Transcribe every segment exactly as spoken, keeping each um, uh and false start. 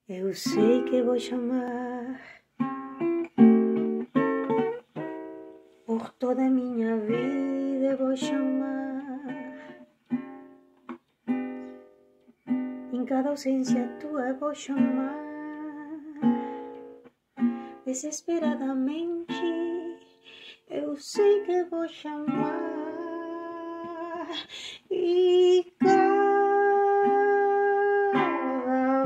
Eu sei que vou chamar por toda a minha vida, vou chamar em cada ausência tua, vou chamar desesperadamente. Eu sei que vou chamar e cada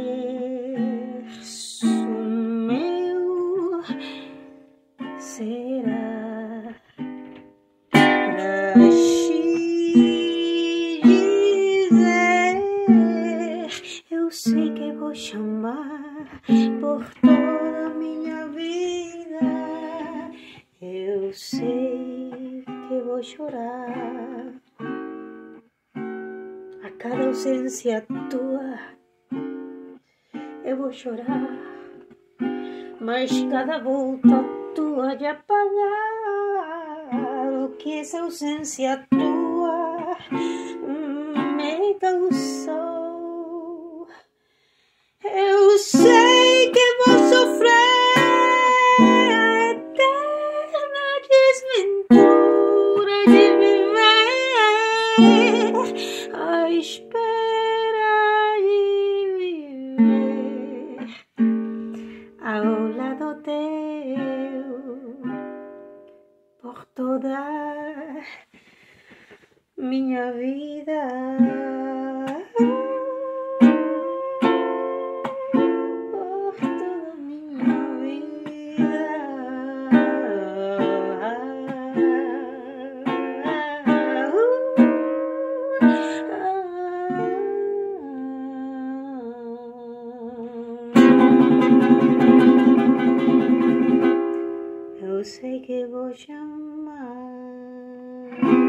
verso meu será pra te dizer. Eu sei que vou chamar por toda a minha vida. Eu sei que vou chorar a cada ausência tua. Eu vou chorar, mas cada volta tua de apagar o que essa ausência tua me causou. Eu sei que vou sofrer a eterna desventura de viver à espera de viver ao lado teu por toda minha vida. Eu sei que vou chamar.